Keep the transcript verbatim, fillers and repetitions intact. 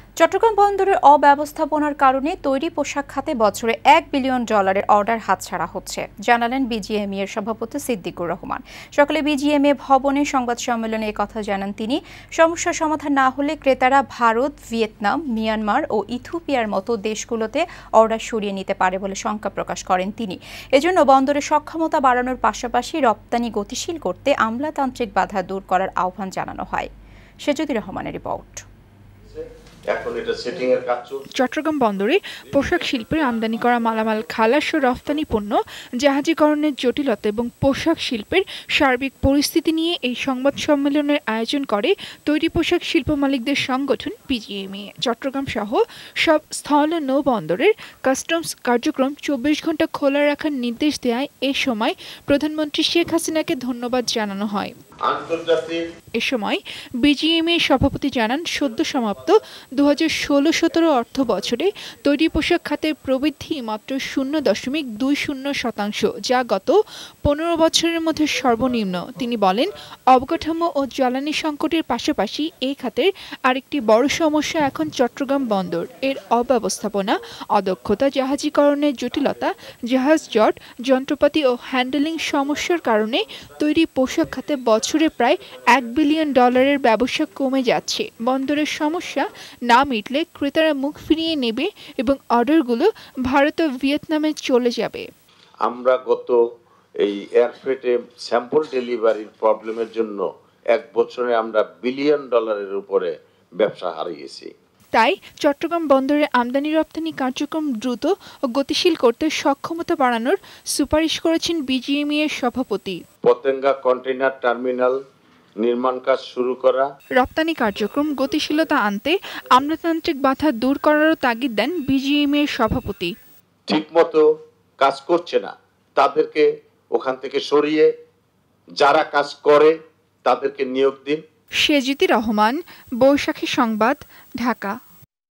চট্টগ্রাম বন্দরের অব্যবস্থাপনার কারণে তৈরি পোশাক খাতে বছরে এক বিলিয়ন ডলারের অর্ডার হাতছাড়া হচ্ছে, জানালেন বিজিএমইএ এর সভাপতি সিদ্দিকুর রহমান। সকালে বিজিএমইএ ভবনে সংবাদ সম্মেলনে একথা জানান তিনি। সমস্যা সমাধান না হলে ক্রেতারা ভারত, ভিয়েতনাম, মিয়ানমার ও ইথিওপিয়ার মতো দেশগুলোতে অর্ডার সরিয়ে নিতে পারে বলে শঙ্কা প্রকাশ করেন তিনি। এজন্য বন্দরের সক্ষমতা বাড়ানোর পাশাপাশি রপ্তানি গতিশীল করতে আমলাতান্ত্রিক বাধা দূর করার আহ্বান জানানো হয়। সেজুতি রহমানের রিপোর্ট। চট্টগ্রাম বন্দরে পোশাক শিল্পের আমদানি করা মালামাল খালাস ও রফতানি পণ্য জাহাজীকরণের জটিলতা এবং পোশাক শিল্পের সার্বিক পরিস্থিতি নিয়ে এই সংবাদ সম্মেলনের আয়োজন করে তৈরি পোশাক শিল্প মালিকদের সংগঠন বিজিএমইএ। চট্টগ্রাম সহ সব স্থল ও নৌ বন্দরের কাস্টমস কার্যক্রম চব্বিশ ঘন্টা খোলা রাখার নির্দেশ দেয় এ সময় প্রধানমন্ত্রী শেখ হাসিনাকে ধন্যবাদ জানানো হয়। এ সময় বিজিএমইএ সভাপতি জানান, সদ্য সমাপ্ত দু হাজার ষোলো সতেরো অর্থ বছরে তৈরি পোশাক খাতের প্রবৃদ্ধি মাত্র শূন্য দশমিক দুই শূন্য শতাংশ, যা গত পনেরো বছরের মধ্যে সর্বনিম্ন। তিনি বলেন, অবকাঠামো ও জ্বালানি সংকটের পাশাপাশি এই খাতের আরেকটি বড় সমস্যা এখন চট্টগ্রাম বন্দর এর অব্যবস্থাপনা, অদক্ষতা, জাহাজীকরণের জটিলতা, জাহাজ জট, যন্ত্রপাতি ও হ্যান্ডেলিং সমস্যার কারণে তৈরি পোশাক খাতে বছরে প্রায় এক বিলিয়ন ডলারের ব্যবসা কমে যাচ্ছে। বন্দরের সমস্যা না মিটলে ক্রেতারা মুখ ফিরিয়ে নেবে এবং অর্ডারগুলো ভারত ও ভিয়েতনামে চলে যাবে। আমরা গত এই এয়ারফ্রেটে স্যাম্পল ডেলিভারির প্রবলেমের জন্য এক বছরে আমরা বিলিয়ন ডলারের উপরে ব্যবসা হারিয়েছি। তাই চট্টগ্রাম বন্দরে আমদানি রপ্তানি কার্যক্রম দ্রুত ও গতিশীল করতে সক্ষমতা বাড়ানোর সুপারিশ করেছেন বিজিএমইএ এর সভাপতি। পতেঙ্গা কন্টেইনার টার্মিনাল নির্মাণ কাজ শুরু করা, রপ্তানি কার্যক্রম গতিশীলতা আনতে আমলাতান্ত্রিক বাধা দূর করারও তাগিদ দেন বিজিএমইএ এর সভাপতি। ঠিকমতো কাজ করছে না, তাদেরকে ওখান থেকে সরিয়ে যারা কাজ করে তাদেরকে নিয়োগ দিন। সেজুতি রহমান, বৈশাখী সংবাদ, ঢাকা।